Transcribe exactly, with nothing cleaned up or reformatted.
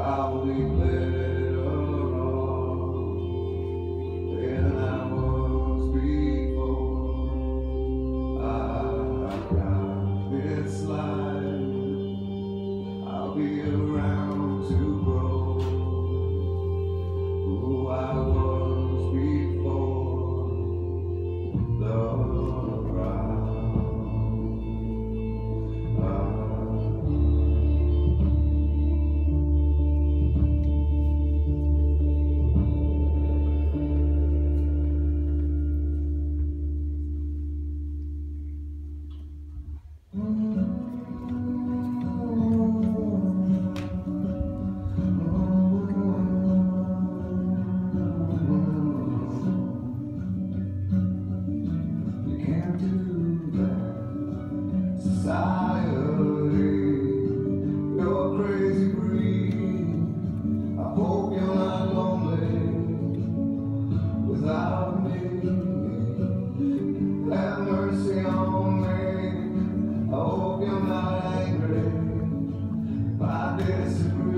probably better off than I was before. I've got this life, I'll be around to grow who I was before the crowd. Society, you're a crazy breed. I hope you're not lonely without me. Have mercy on me. I hope you're not angry if I disagree.